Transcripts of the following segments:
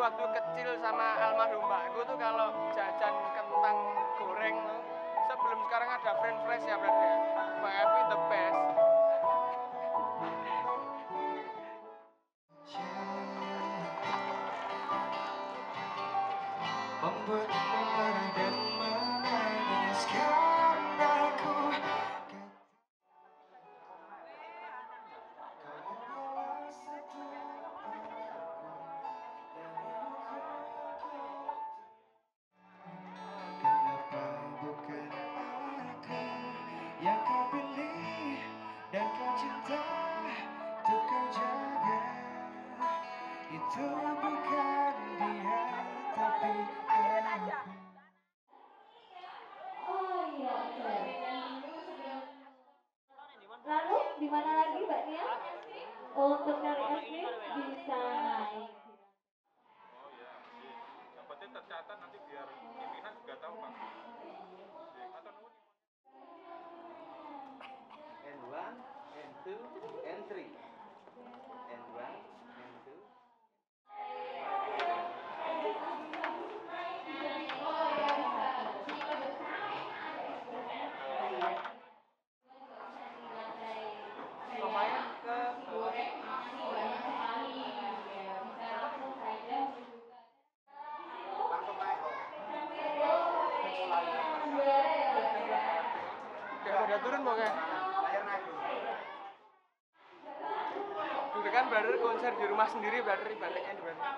waktu kecil sama almarhum mbakku tuh kalau jajan kentang goreng tuh sebelum sekarang ada french fries ya berarti ya. Mbak Evi the best. Membuat marah dan menangis karena aku kenapa bukan aku yang kau pilih dan kau cinta untuk kau jaga. Itu bukan dia tapi aku. Oh iya, lalu di mana lagi Mbak Nia? Untuk dari SD bisa naik. Oh iya, dapatnya tercatat nanti biar pimpinan juga tahu Pak. Atau nuhun N1, N2, N3. N1, N2. Lumayan ke kayak pada turun pokoknya. Dulu kan brother konser di rumah sendiri brother baliknya di brother.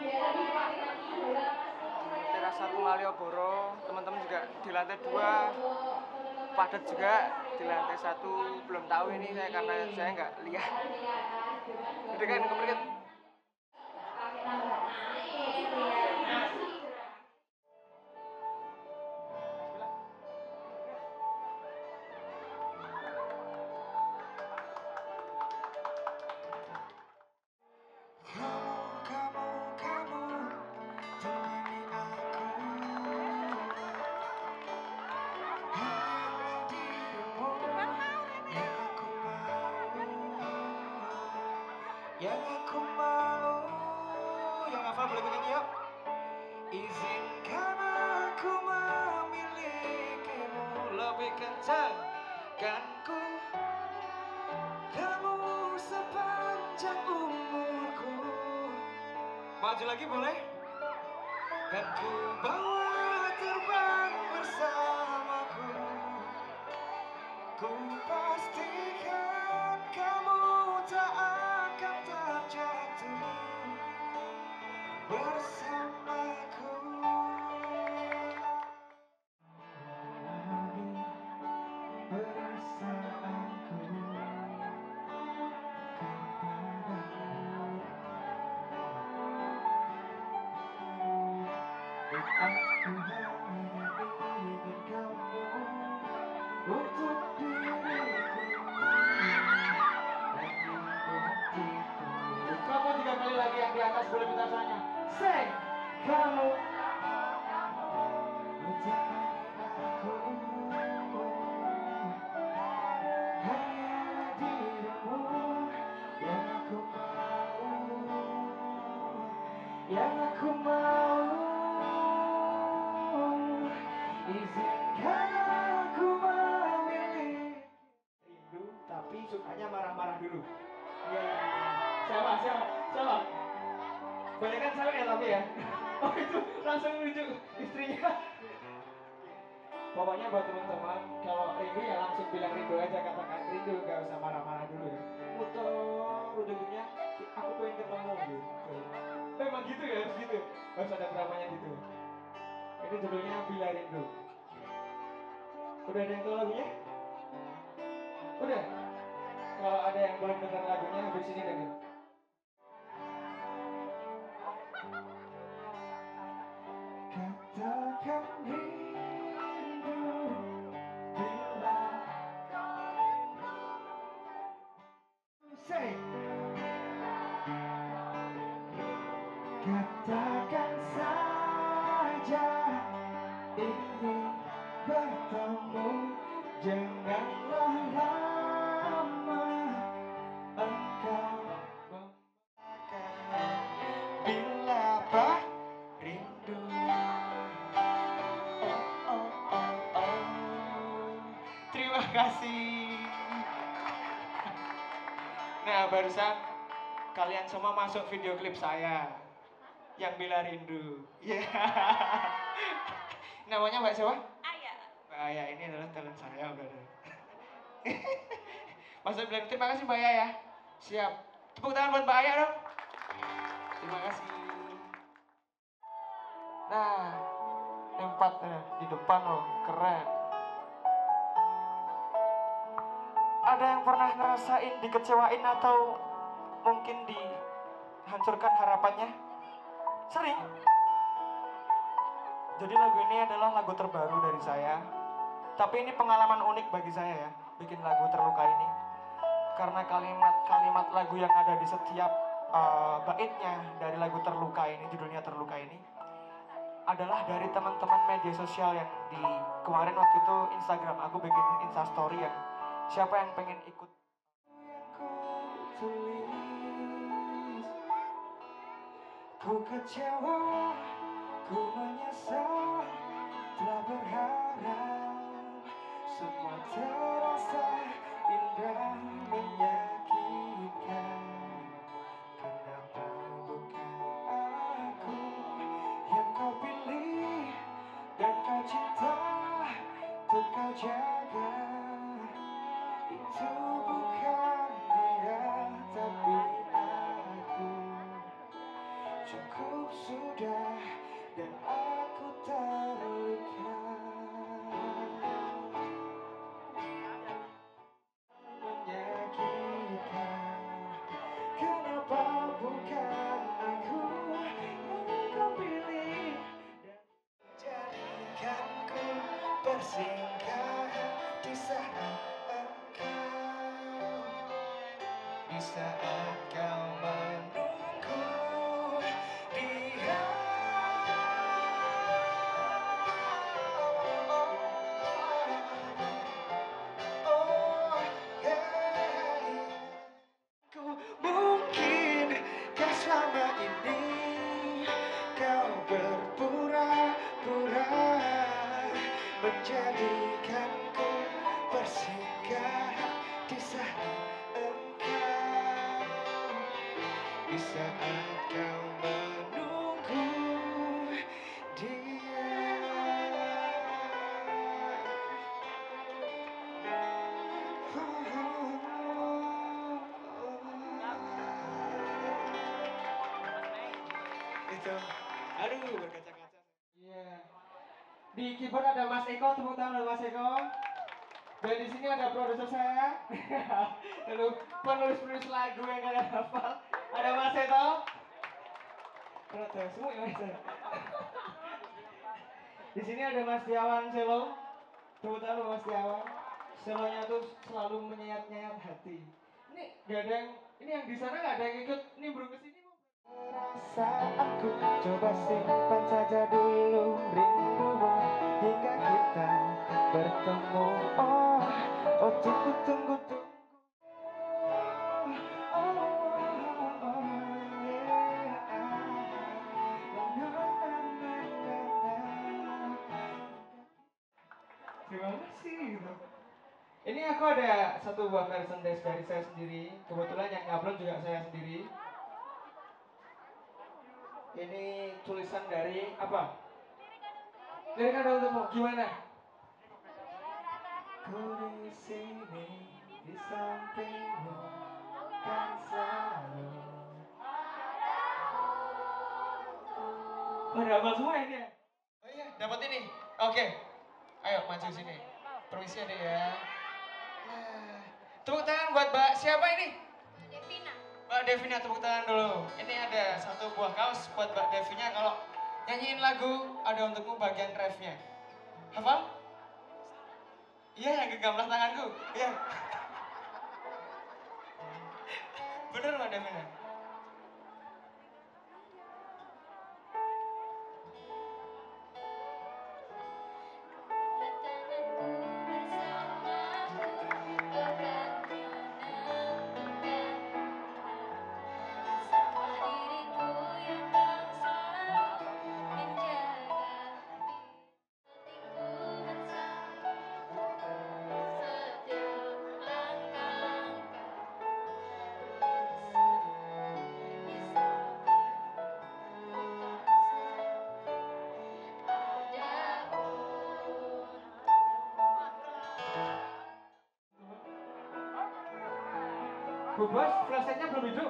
Teras 1 Malioboro, teman-teman juga di lantai 2 padat juga, di lantai 1 belum tahu ini saya karena saya nggak lihat. Jadi kan kemarin Kamu temani aku. Hanya dirimu yang aku mau. Yang aku mau. Yang hafal boleh nyanyi yuk. Izinkan aku memilikimu lebih kencang kan ku. Kamu sepanjang umurku. Maju lagi boleh? Kan ku bawa terbang bersamaku. Ku pastikan kamu tak akan terjatuh bersamaku. Perasaanku kepadamu. Aku hanya ingin kamu untuk diriku dan di hatiku. Kamu 3 kali lagi yang di atas boleh minta soalnya. Say, kamu temani aku. Hanya dirimu yang aku mau. Yang aku mau. Izinkan aku memilih. Rindu tapi sukanya marah-marah dulu. Iya. Siapa? Banyak kan cewek ya tapi ya. Oh itu langsung nunjuk istrinya. Pokoknya buat teman-teman kalau rindu ya langsung bilang rindu aja, katakan rindu, gak usah marah-marah dulu ya. Muter ujung-ujungnya aku pengen ketemu gitu. Memang gitu ya, harus gitu. Harus ada dramanya gitu. Ini judulnya Bila Rindu. Udah ada yang tahu lagunya? Udah? Kalau ada yang belum dengar lagunya, habis ini denger. Katakan rindu bila say. Katakan saja ingin bertemu. Janganlah lama engkau memakan. Bila barusan kalian semua masuk video klip saya yang Bila Rindu. Iya. Namanya Mbak siapa? Aya. Mbak Aya, ini adalah talent saya, brother. Masuk Bila Rindu, terima kasih Mbak Aya ya. Siap. Tepuk tangan buat Mbak Aya dong. Terima kasih. Nah, empatnya di depan loh, keren. Ada yang pernah ngerasain dikecewain atau mungkin dihancurkan harapannya? Sering. Jadi lagu ini adalah lagu terbaru dari saya. Tapi ini pengalaman unik bagi saya ya, bikin lagu Terluka ini. Karena kalimat-kalimat lagu yang ada di setiap baitnya dari lagu Terluka ini, judulnya Terluka ini, adalah dari teman-teman media sosial yang di kemarin waktu itu Instagram aku bikin Instastory yang siapa yang pengen ikut. Ku kecewa, ku menyesal, telah berharap semua terasa indah menyakitkan. Kenapa bukan aku yang kau pilih dan kau cinta, untuk kau jaga? Itu bukan dia, tapi aku. Cukup sudah dan aku terluka. Menyakitkan. Kenapa bukan aku yang kau pilih dan jadikanku persinggahan di saat engkau, di saat kau menunggu dia. Oh, yeah. Mungkinkah selama ini kau berpura-pura menjadikanku persinggahan di saat engkau, di saat kau menunggu dia. Itu, aduh berkaca-kaca. Iya. Di keyboard ada Mas Eko, tepuk tangan Mas Eko. Dan di sini ada produser saya. Lalu penulis lagu yang kalian hafal. Ada Mas Eto. Kenapa semua ya Mas? Di sini ada Mas Tiawan Selo. Tepuk tangan Mas Tiawan. Selonya tuh selalu menyayat-nyayat hati. Ini gak ada yang, ini yang di sana gak ada yang ikut nimbrung ke sini. Perasaanku coba simpan saja dulu rindumu hingga kita bertemu. Oh, oh tunggu tunggu tunggu. Terima kasih gitu. Ini aku ada satu buah merchandise dari saya sendiri. Kebetulan yang ngupload juga saya sendiri. Ini tulisan dari apa? Lirik ada untukmu, gimana? Ku di sini di sampingmu kan selalu. Pada hafal semua ini ya? Oh iya, dapat ini. Oke, ayo maju sini. Permisi adek ya. Nah, tepuk tangan buat Mbak siapa ini? Devina. Mbak Devina, tepuk tangan dulu. Ini ada satu buah kaos buat Mbak Devina. Kalau nyanyiin lagu ada untukmu bagian refnya. Hafal? Iya, yang genggamlah tanganku. Iya. Bener Mbak Devina? Bu Bos, flashlightnya belum hidup.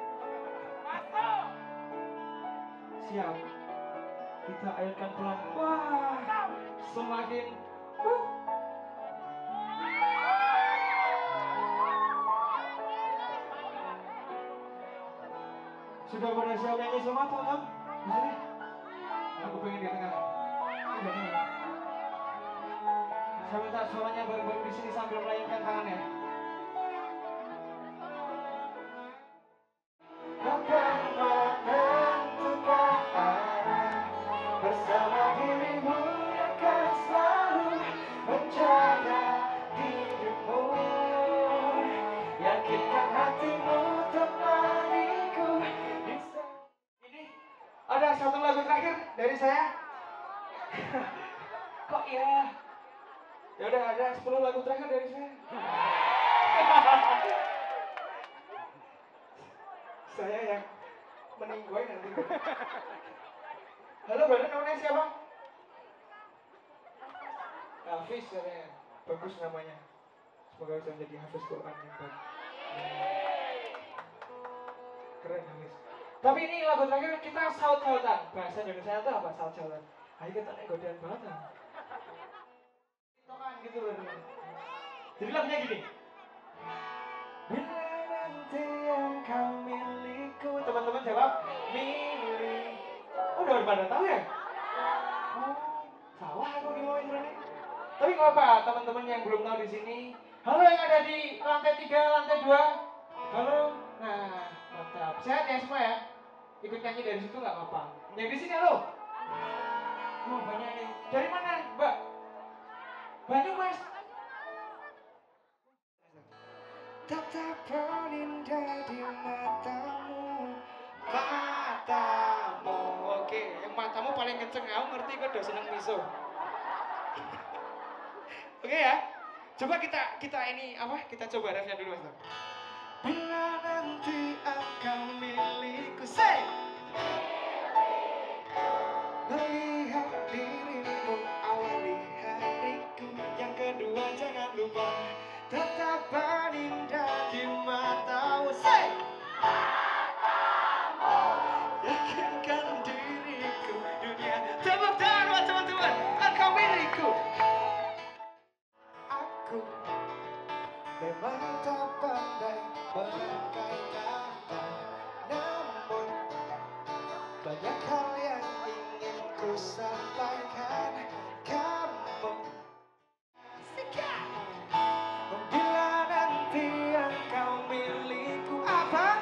Siap. Kita airkan pelan. Wah, semakin. Sudah pada siap nyanyi semua teman-teman? Di sini? Aku pengen di tengah. Saya minta suaranya bareng-bareng di sini sambil melayangkan tangannya. Akan menentukan arah bersama dirimu yang akan selalu menjaga dirimu. Yakinkan hatimu temaniku. Ini ada satu lagu terakhir dari saya. Kok ya? Ya udah ada 10 lagu terakhir dari saya. Saya yang meninggoy nanti. Halo brother, namanya siapa? Hafiz katanya. Bagus namanya. Semoga bisa menjadi Hafiz Quran yang baik. Keren Hafiz. Tapi ini lagu terakhir kita saut-sautan. Bahasa Indonesia itu apa saut-sautan? Ayo kita naik godean banget lah. Tokan gitu brother. Jadi lagunya gini. Bila nanti yang kau milikku, teman-teman jawab milik. Oh, udah pada tahu ya? Oh, salah aku gimana intronya. Tapi nggak apa, teman-teman yang belum tahu di sini. Halo yang ada di lantai 3, lantai 2. Halo. Nah, mantap. Sehat ya semua ya? Ikut nyanyi dari situ nggak apa-apa. Yang di sini halo. Oh, banyak nih. Dari mana, Mbak? Banyumas. Tatapan indah di matamu, matamu. Oke, yang matamu paling kenceng. Aku ngerti kok udah seneng miso. Oke ya, coba kita ini apa? Kita coba refnya dulu mas. Bila nanti akan milikku, say. Melihat dirimu awali hariku, yang kedua jangan lupa. Tatapan indah di matamu, say. Yakinkan diriku, dunia tepuk tangan buat teman-teman. Engkau milikku. Aku memang tak pandai berangkai kata, namun banyak hal yang ingin ku sampaikan. Kamu bila nanti engkau milikku, apa?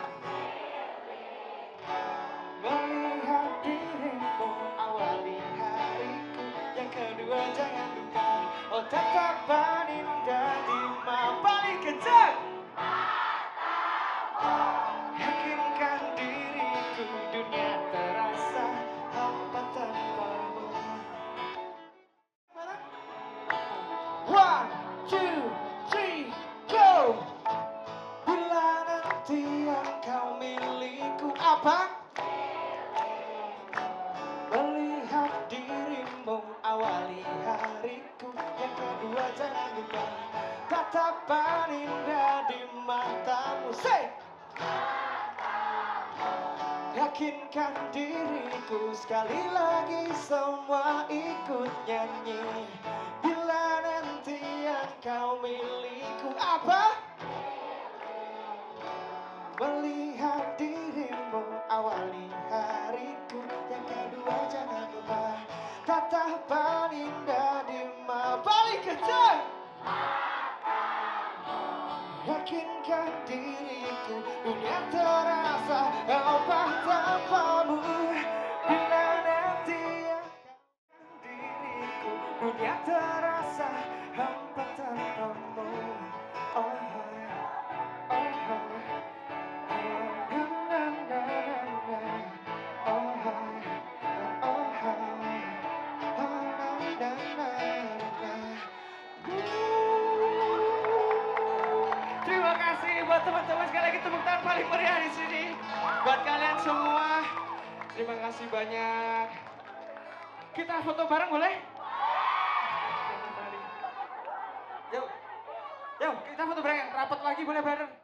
Melihat dirimu awali hariku, yang kedua jangan lupa. Oh tatapan indah di mata paling kencang. Yakinkan diriku, dunia terasa hampa tanpamu. 1, 2, 3, go. Bila nanti engkau milikku, apa? Melihat dirimu awali hariku, yang kedua jangan lupa. Tatapan indah di matamu, say. Yakinkan diriku, sekali lagi semua ikut nyanyi. Bila nanti engkau milikku, apa? Melihat dirimu awali hariku, yang kedua jangan lupa. Tatapan indah di mata paling kencang. Yakinkan diriku, dunia terasa hampa tanpamu. Bila nanti yakinkan diriku, dunia terasa hampa tanpamu. Oh hai, oh hai. Terima kasih buat teman-teman, sekali lagi tepuk tangan paling meriah di sini buat kalian semua. Terima kasih banyak. Kita foto bareng boleh? Yuk, yuk kita foto bareng. Rapat lagi boleh bareng.